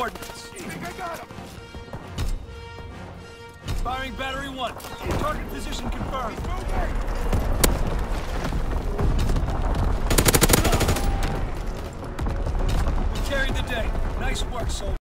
coordinates. I think I got him. Firing battery 1. Target position confirmed. He's moving. We carried the day. Nice work, soldier.